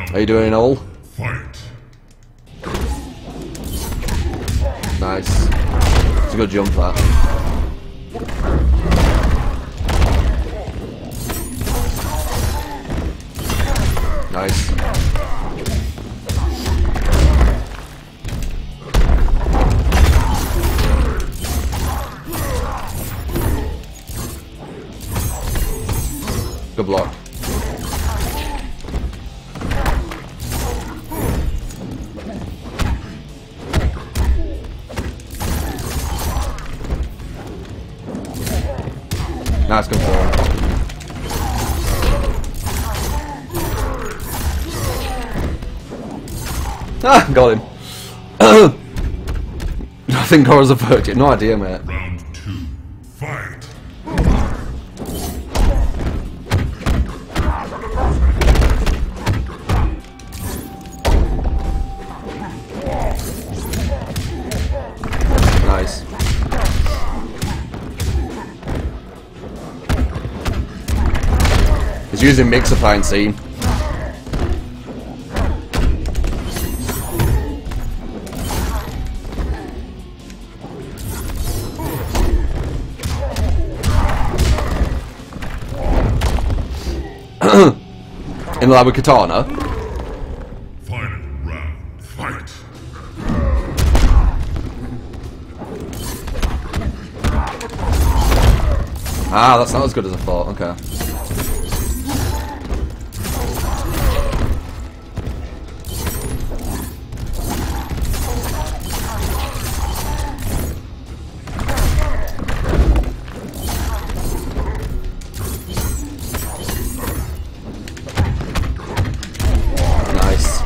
Are you doing all? Fight. Nice. It's a good jump, that. Nice. Good block. Nice control. Ah, got him. I think Goro's a virgin. No idea, mate. Round 2. Fight. Nice. He's using Mixifying Scene. In the lab with Katana. Final round. Fight. Ah, that's not as good as I thought. Okay. Nice.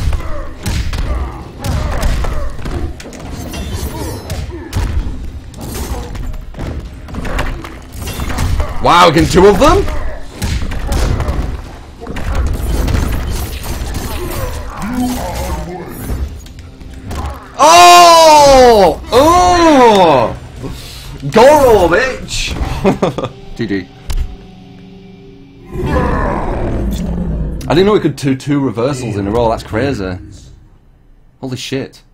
Wow, against 2 of them? Oh! Oh! Goro, bitch! GG. I didn't know it could do 2 reversals in a row, that's crazy. Holy shit.